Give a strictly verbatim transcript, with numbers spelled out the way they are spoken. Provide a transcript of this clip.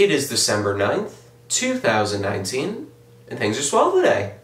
It is December ninth, two thousand nineteen, and things are swell today.